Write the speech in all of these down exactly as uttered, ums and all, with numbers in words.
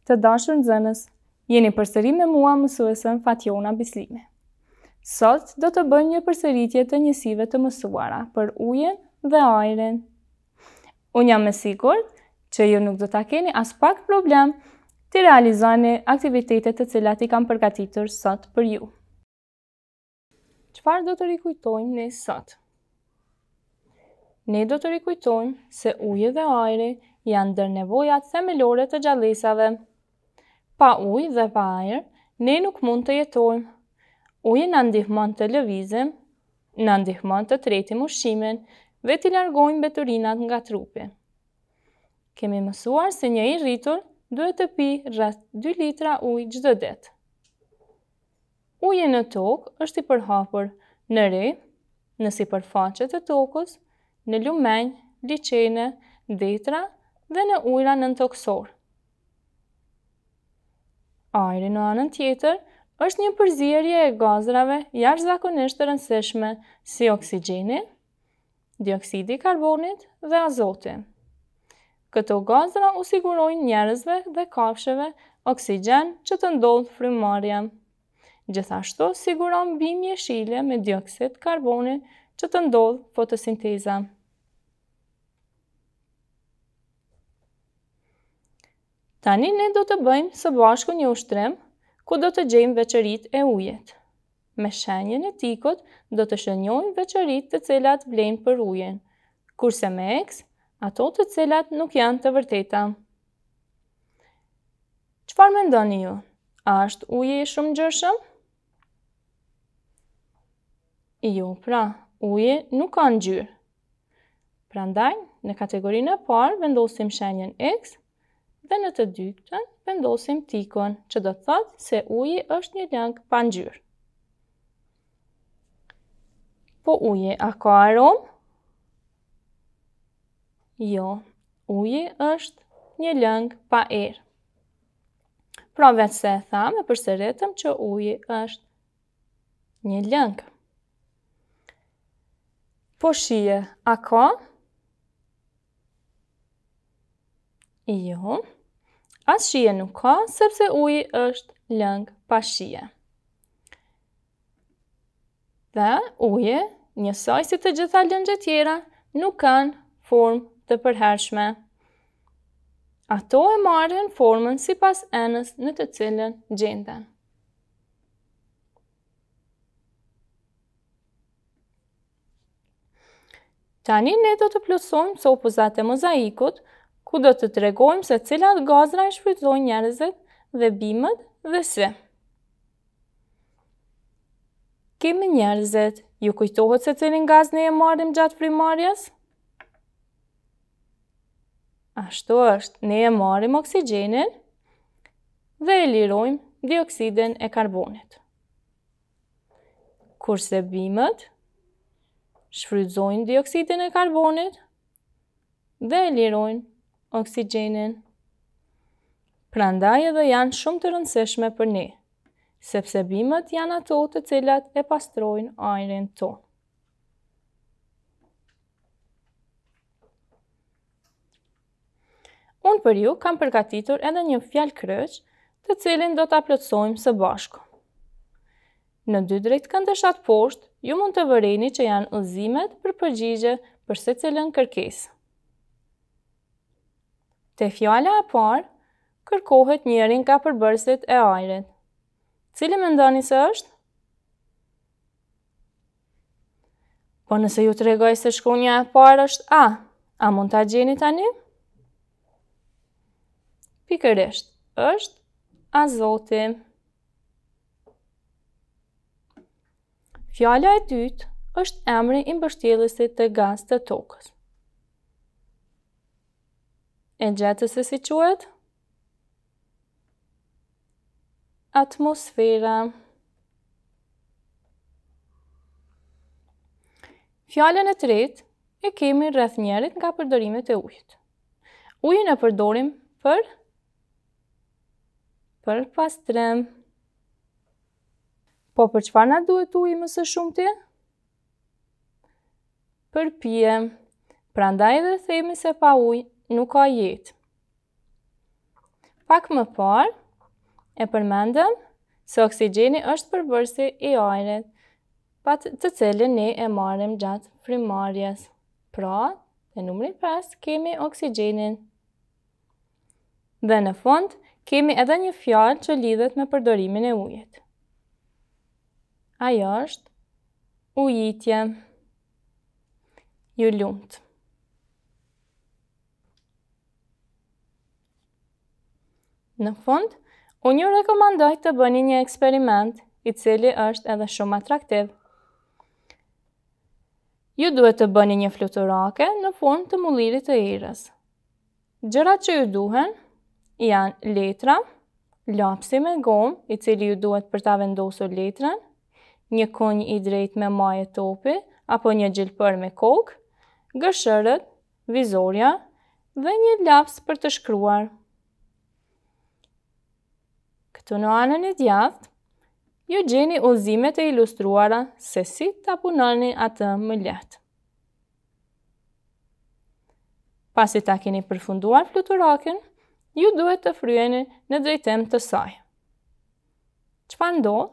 Të dashur nxënës, jeni përsëri me mua mësuesën Fatjona Bislimi. Sot do të bëjmë një përsëritje të njësive të mësuara për ujin dhe ajrin. Unë jam e sigurt që ju nuk do ta keni as pak problem të realizoni aktivitetet të cilat i kam përgatitur sot për ju. Çfarë do të rikujtojmë ne sot? Ne do të rikujtojmë se uji dhe ajri janë ndër nevojat themelore të gjallësave. Pa ujë dhe pa ajër, ne nuk mund të jetojmë. Uji na ndihmon të lëvizim, na ndihmon të tretim ushqimin dhe të largojmë mbeturinat nga trupi. Kemi mësuar se një i rritur duhet të pi rreth dy litra ujë çdo ditë. Uji në tokë është i përhapur në re, në sipërfaqe të tokës, në lumenj, liçene, detra dhe në ujëra nëntokësor. Ajri në anën tjetër është një përzierje e gazrave jashtëzakonisht të rëndësishme si oksigjeni, dioksidi i karbonit dhe azoti. Këto gazra u sigurojnë njerëzve dhe kafshëve oksigjen që të ndodh frymëmarrja. Gjithashtu siguron bimje jeshile me dioksid karboni që të ndodh fotosinteza. Tani ne do të bëjmë së bashku një ushtrim ku do të gjejmë veçoritë e ujit. Me shenjën e tikut do të shënjojmë veçoritë të cilat vlen për ujin, kurse me X ato të cilat nuk janë të vërteta. Çfarë mendoni ju? A është uji shumë ngjyrshëm? Jo, pra, uji nuk ka ngjyrë. Prandaj, në kategorinë e parë vendosim shenjën X dhe në të dytën vendosim tikun, që do të thotë se uji është një lëng pa ngjyrë. Po uji a ka aromë? Jo, uji është një lëng pa erë. Pra vetë se e tham e përsëritëm që uji është një lëng. Po shije a ka? Jo, as shije nuk ka, sepse uji është lëng pa shije. Dhe uji, njësoj si të gjitha lëngjet tjera, nuk kanë formë të përhershme. Ato e marrin formën sipas enës në të cilën gjenden. Tani ne do të plotësojmë copëzat e mozaikut, ku do të tregojmë se cilat gazra i shfrytëzojnë njerëzit dhe bimët dhe si. Kemi njerëzit, ju kujtohet se cilin gaz ne e marrim gjatë frymëmarrjes? Ashtu është, ne e marrim oksigjenin dhe e lirojmë dioksidin e karbonit. Kurse bimët shfrytëzojnë dioksidin e karbonit dhe e lirojnë oksigjenin. Prandaj edhe janë shumë të rëndësishme për ne, sepse bimët janë ato të cilat e pastrojnë ajrin tonë. Unë për ju kam përgatitur edhe një fjalë kryq, të cilin do ta plotësojmë së bashku. Në dy drejtë këndeshat poshtë, ju mund të vëreni që janë udhëzimet për përgjigje për secilën kërkesë. Te fjala e parë, kërkohet njëri nga përbërësit e ajrit. Cili mendoni se është? Po nëse ju tregoj se shkronja e parë është A, a mund ta gjeni tani? Pikërisht, është azoti. Fjala e dytë është emri i mbështjellësit të gaz të tokës. E gjetë se si quhet? Atmosfera. Fjalën e tretë e kemi rreth njerit nga përdorimet e ujit. Ujin e përdorim për për pastrim. Po për çfarë na duhet uji më së shumti? Për pije. Prandaj edhe themi se pa ujë nuk ka jetë. Pak më parë, e përmendëm se oksigjeni është përbërësi i ajrit, pa të cilin ne e marrim gjatë frymëmarrjes. Pra, te numri pesë kemi oksigjenin. Dhe në fund, kemi edhe një fjalë që lidhet me përdorimin e ujit. Ajo është ujitje. Ju lumt. Në fund, unë ju rekomandoj të bëni një eksperiment i cili është edhe shumë atraktiv. Ju duhet të bëni një fluturake në formë të mullirit të erës. Gjërat që ju duhen janë letra, lapsi me gomë i cili ju duhet për ta vendosur letrën, një kunj i drejtë me maje topi apo një gjilpër me kokë, gëshërët, vizorja dhe një laps për të shkruar. Këtu në anën e djathtë, ju gjeni udhëzimet e ilustruara se si ta punoni atë më lehtë. Pasi ta keni përfunduar fluturaken, ju duhet të fryeni në drejtim të saj. Çfarë ndodh?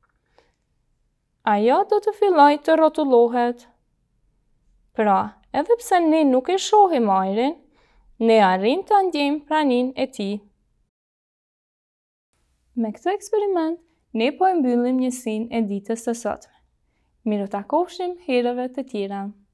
Ajo do të fillojë të rrotullohet. Pra, edhe pse ne nuk e shohim ajrin, ne arrim ta ndjejmë praninë e tij. Me këtë eksperiment, ne po e mbyllim njësinë e ditës së sotme. Miru takofshim herëve të tjera.